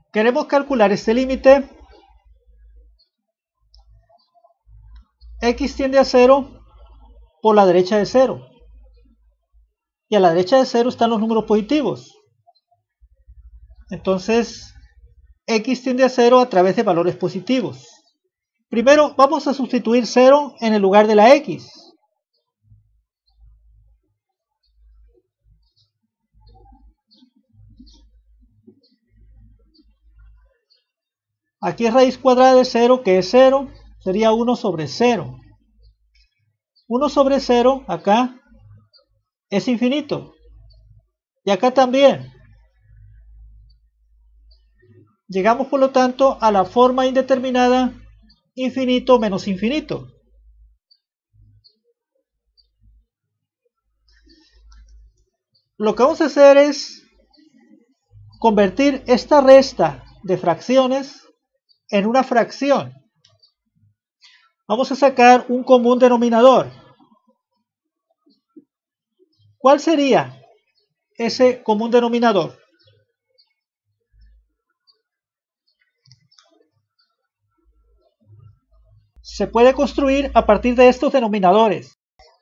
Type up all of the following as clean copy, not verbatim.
Queremos calcular este límite. X tiende a 0 por la derecha de 0. Y a la derecha de 0 están los números positivos. Entonces, X tiende a 0 a través de valores positivos. Primero, vamos a sustituir 0 en el lugar de la X. Aquí es raíz cuadrada de 0, que es 0. Sería 1 sobre 0. 1 sobre 0, acá, es infinito. Y acá también. Llegamos, por lo tanto, a la forma indeterminada infinito menos infinito. Lo que vamos a hacer es convertir esta resta de fracciones en una fracción. Vamos a sacar un común denominador. ¿Cuál sería ese común denominador? Se puede construir a partir de estos denominadores.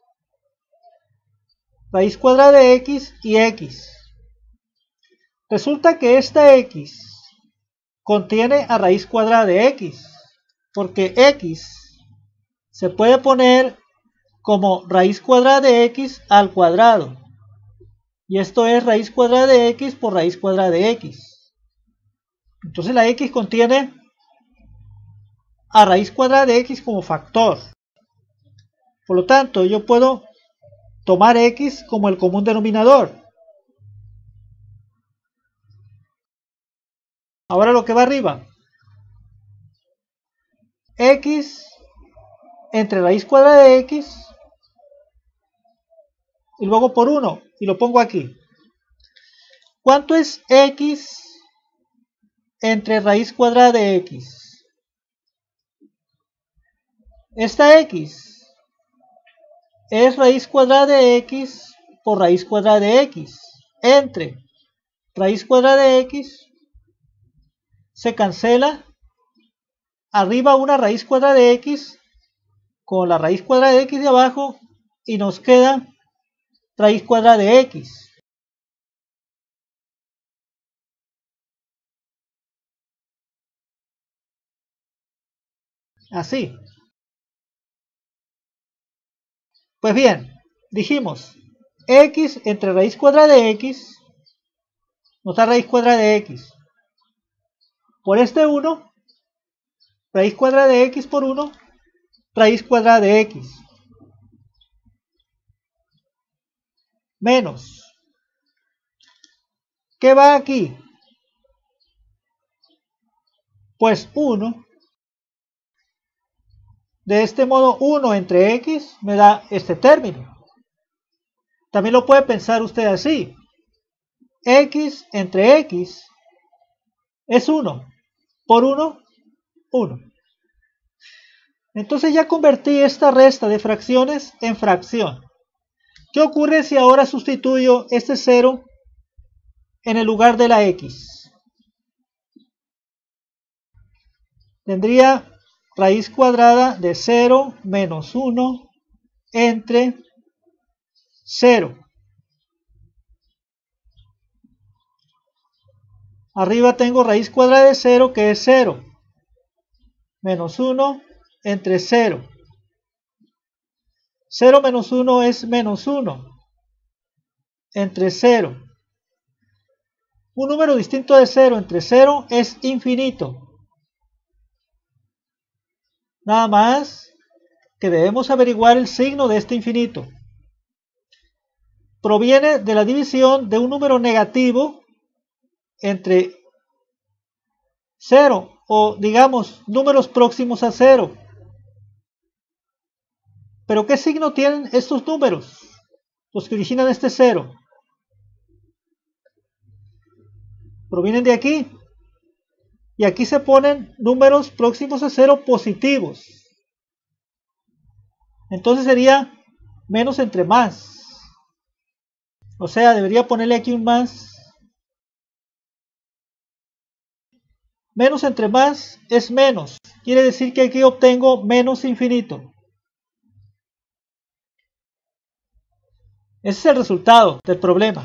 Raíz cuadrada de x y x. Resulta que esta x contiene a raíz cuadrada de x, porque x se puede poner como raíz cuadrada de x al cuadrado. Y esto es raíz cuadrada de x por raíz cuadrada de x. Entonces la x contiene a raíz cuadrada de x como factor. Por lo tanto, yo puedo tomar x como el común denominador. Ahora lo que va arriba. X entre raíz cuadrada de x y luego por 1 y lo pongo aquí. ¿Cuánto es x entre raíz cuadrada de x? Esta x es raíz cuadrada de x por raíz cuadrada de x. Entre raíz cuadrada de x se cancela. Arriba una raíz cuadrada de x con la raíz cuadrada de x de abajo y nos queda raíz cuadrada de x. Así. Pues bien, dijimos x entre raíz cuadrada de x nos da raíz cuadrada de x. Por este 1, raíz cuadrada de x por 1, raíz cuadrada de x. Menos. ¿Qué va aquí? Pues 1. De este modo 1 entre x me da este término. También lo puede pensar usted así. X entre x es 1. Por 1, 1. Entonces ya convertí esta resta de fracciones en fracción. ¿Qué ocurre si ahora sustituyo este 0 en el lugar de la x? Tendría raíz cuadrada de 0 menos 1 entre 0. Arriba tengo raíz cuadrada de 0, que es 0. Menos 1 entre 0. 0 menos 1 es menos 1 entre 0. Un número distinto de 0 entre 0 es infinito. Nada más que debemos averiguar el signo de este infinito. Proviene de la división de un número negativo entre 0 o digamos números próximos a 0. ¿Pero qué signo tienen estos números? Los que originan este 0. Provienen de aquí. Y aquí se ponen números próximos a 0 positivos. Entonces sería menos entre más. O sea, debería ponerle aquí un más. Menos entre más es menos. Quiere decir que aquí obtengo menos infinito. Ese es el resultado del problema.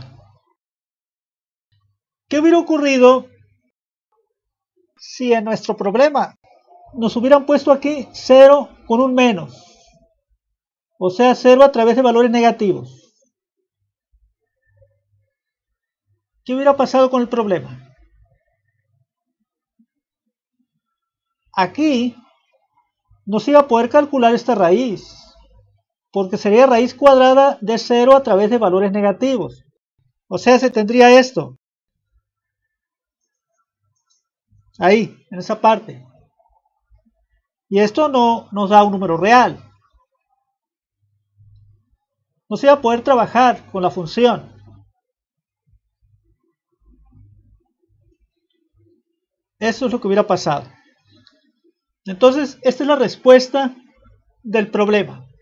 ¿Qué hubiera ocurrido si en nuestro problema nos hubieran puesto aquí 0 con un menos? O sea, 0 a través de valores negativos. ¿Qué hubiera pasado con el problema? Aquí no se iba a poder calcular esta raíz, porque sería raíz cuadrada de 0 a través de valores negativos. O sea, se tendría esto. Ahí, en esa parte. Y esto no nos da un número real. No se iba a poder trabajar con la función. Eso es lo que hubiera pasado. Entonces, esta es la respuesta del problema.